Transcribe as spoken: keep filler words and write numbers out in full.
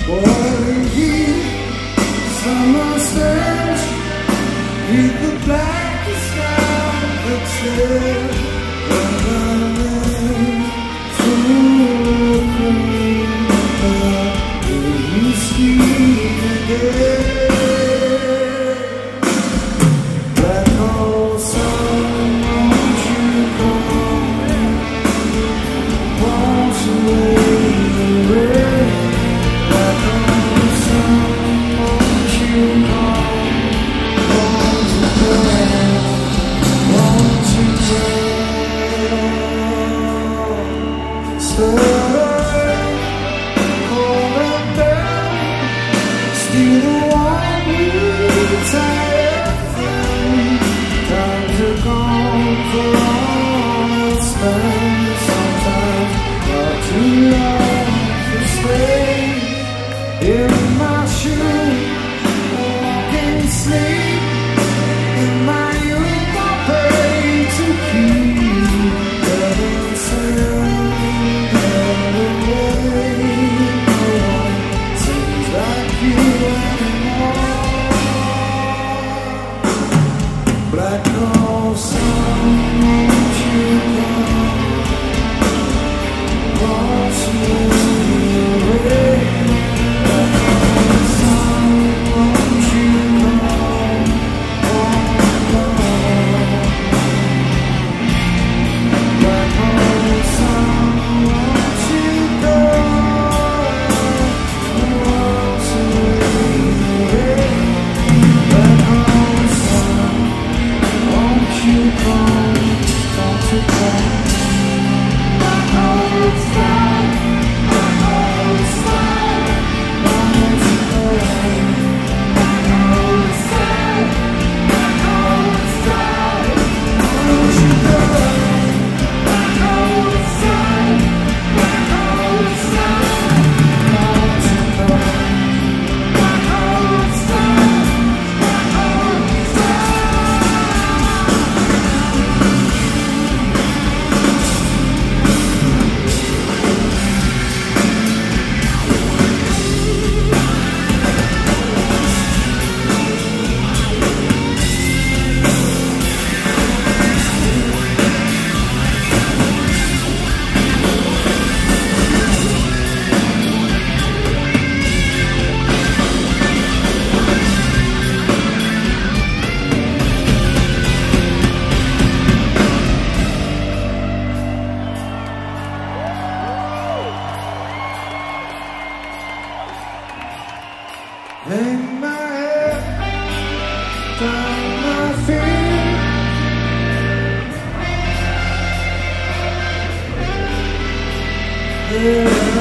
Warren heat, summer stands, beneath the black sky that says, running through the green, you see again. Black hole sun, won't you come, wash away the rain. Black hole sun, won't you come, won't you come, won't you come. Stir, cold and down, steal the wine we tired from. Time to gone for all its time. Sometimes not too long to stay. In my shoe, walking sleep. In my youth, I pray to keep heaven sent, heaven away. No one seems like you anymore. Black hole sun, won't you come, wash away the rain. Black hole sun, won't you come, won't come. Black hole sun, won't you come, wash away the rain. Black hole sun, won't you come, won't you come. Black hole sun, black hole sun, won't you come. Black hole sun, black hole sun, won't you come. Black hole sun, black hole sun, won't you come. Black hole sun, black hole hang my head down my feet. Yeah.